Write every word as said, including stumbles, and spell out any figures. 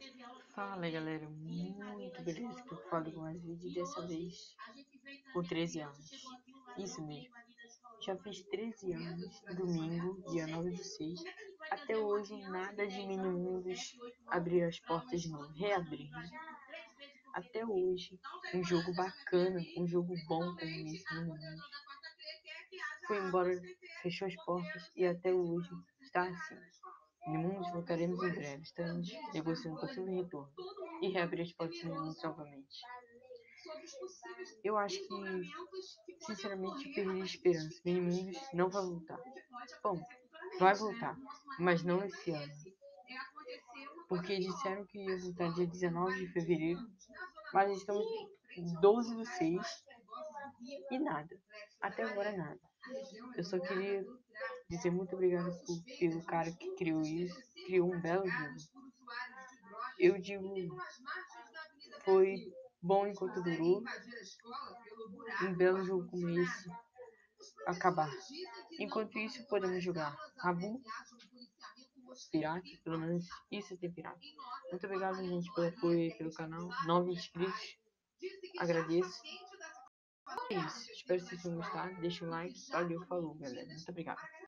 Fala galera, muito beleza que eu falo com mais vídeo dessa vez por treze anos. Isso mesmo, já fiz treze anos, domingo, dia nove do seis. Até hoje nada de Minimundos abrir as portas de novo, reabrir. Até hoje, um jogo bacana, um jogo bom como esse Minimundos. Foi embora, fechou as portas e até hoje está assim. Minimundos voltaremos em breve, estamos negociando possível retorno e reabrir as portas de Minimundos novamente. Eu acho que, sinceramente, perdi a esperança. Minimundos não vai voltar. Bom, vai voltar, mas não esse ano. Porque disseram que ia voltar dia dezenove de fevereiro, mas estamos doze do seis e nada. Até agora nada. Eu só queria dizer muito obrigado por, pelo cara que criou isso, criou um belo jogo. Eu digo, foi bom enquanto durou, um belo jogo como esse acabar. Enquanto isso, podemos jogar Rabu, Pirata, pelo menos isso tem Pirata. Muito obrigado, gente, pelo apoio pelo canal. Nove inscritos, agradeço. É isso, espero que vocês tenham gostado. Deixa o like, valeu, falou, galera. Muito obrigado.